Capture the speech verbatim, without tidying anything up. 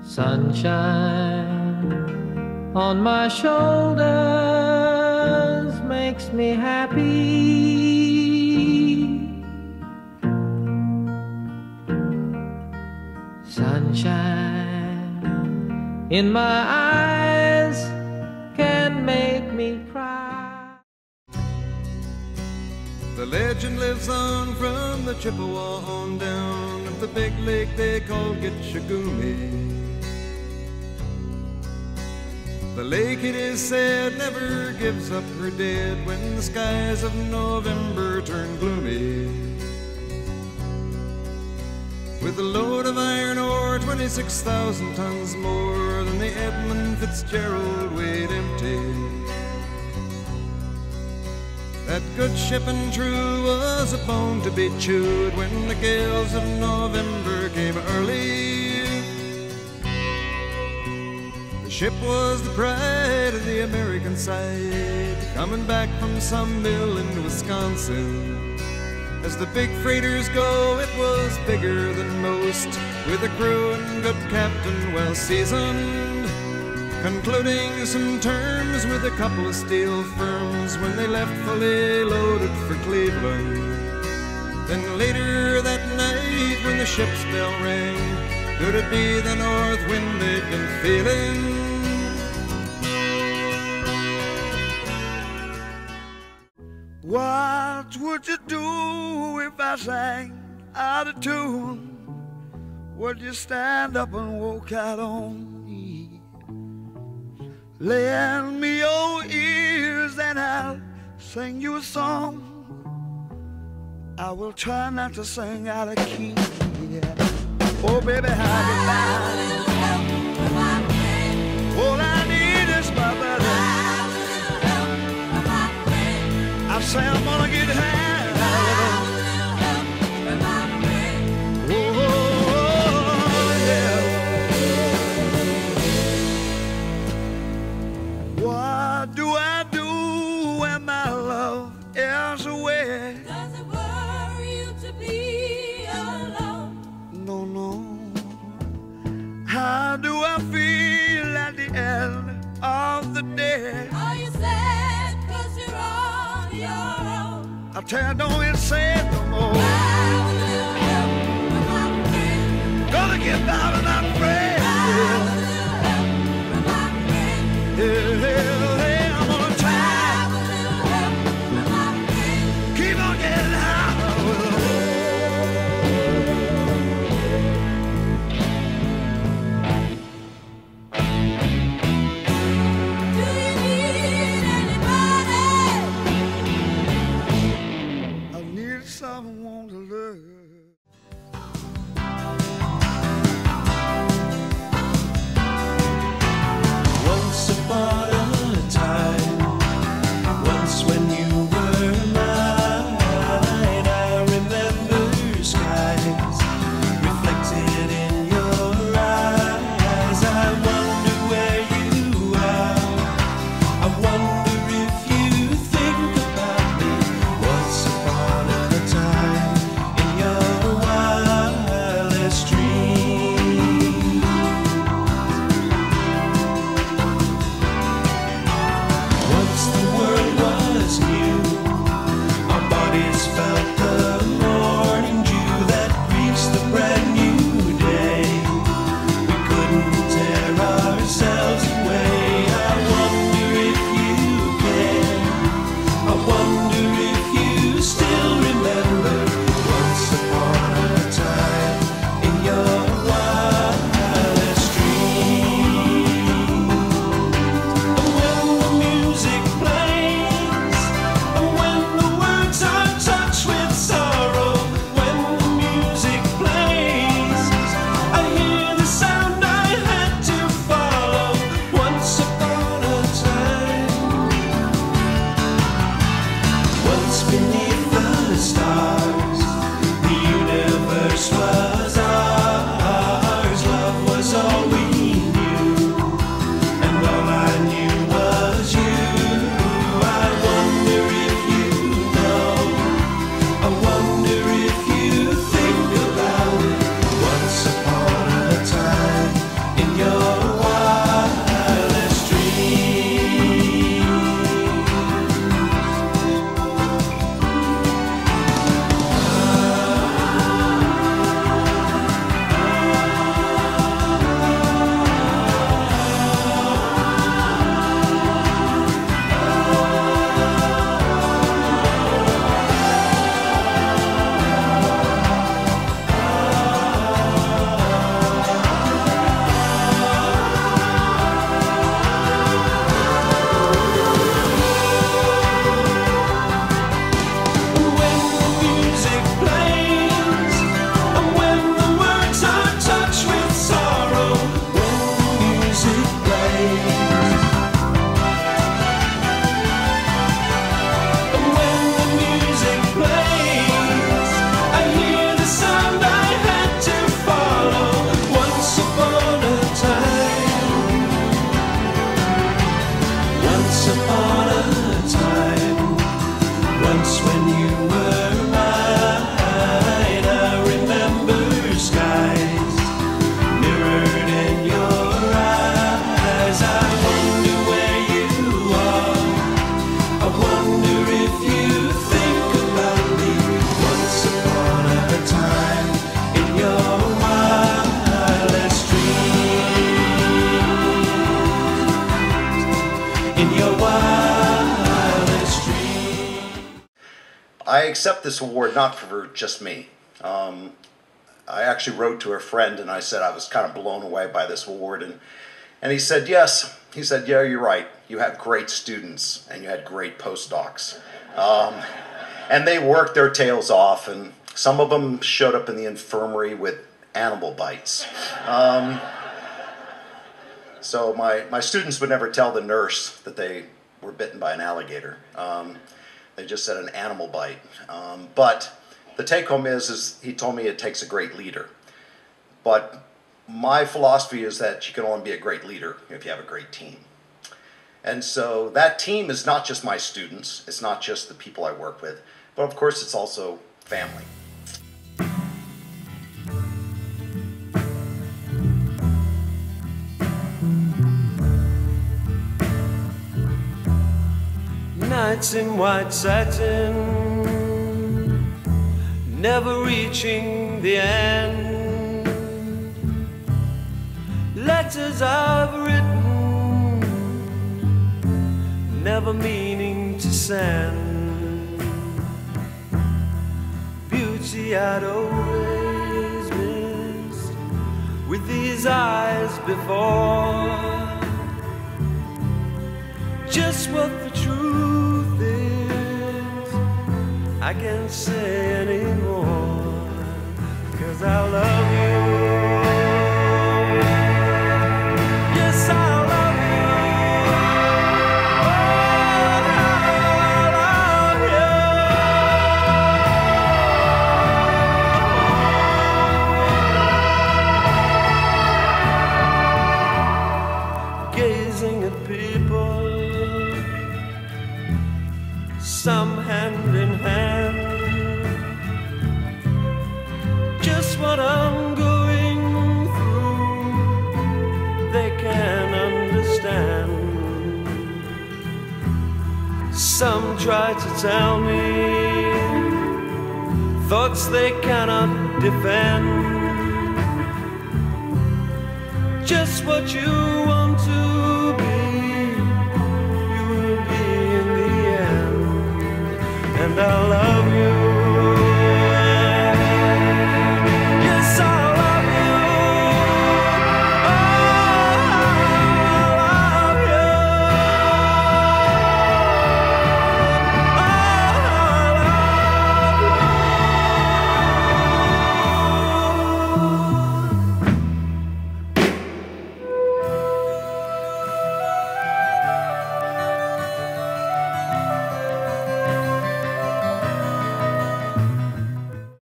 Sunshine on my shoulders makes me happy. Sunshine in my eyes can make me cry. The legend lives on from the Chippewa on down of the big lake they call Gitchagumi. The lake, it is said, never gives up her dead when the skies of November turn gloomy. With a load of iron ore, twenty-six thousand tons more than the Edmund Fitzgerald weighed empty. That good ship and true was a bone to be chewed when the gales of November came early. The ship was the pride of the American side, coming back from some mill in Wisconsin. As the big freighters go, it was bigger than most, with a crew and good captain well seasoned, concluding some terms with a couple of steel firms when they left fully loaded for Cleveland. Then later that night when the ship's bell rang, could it be the north wind they'd been feeling? What would you do if I sang out of tune? Would you stand up and walk out on me? Lend me your ears and I'll sing you a song. I will try not to sing out of key. Yeah. Oh, baby, how you like? All I need is my buddy. I say I'm gonna get high. Oh, yeah. What do I do when my love is away? Does it worry you to be alone? No, no. How do I feel at the end of the day? Are you sad cause you're on your own? I tell you, don't get sad no more. I will help with my friend. Gonna get down and not afraid. I will help with my friend. Yeah, yeah, yeah, I'm gonna try. I will help with my friend. Keep on getting high. Do you need anybody? I need someone to love. in your wildest dream. I accept this award not for just me. Um, I actually wrote to a friend and I said I was kind of blown away by this award, and and he said yes. He said, yeah, you're right. You have great students and you had great postdocs. Um, and they worked their tails off, and some of them showed up in the infirmary with animal bites. Um, so my, my students would never tell the nurse that they were bitten by an alligator. Um, they just said an animal bite. Um, but the take home is, is he told me it takes a great leader. But my philosophy is that you can only be a great leader if you have a great team. And so that team is not just my students, it's not just the people I work with, but of course it's also family. Nights in white satin, never reaching the end. Letters I've written, never meaning to send. Beauty I'd always missed with these eyes before. Just what the truth is, I can't say anymore, 'cause I love you. Yes, I love you. Gazing at people, some hand in hand, just what I'm going through, they can understand. Some try to tell me thoughts they cannot defend. Just what you want to be, you will be in the end. And I love you.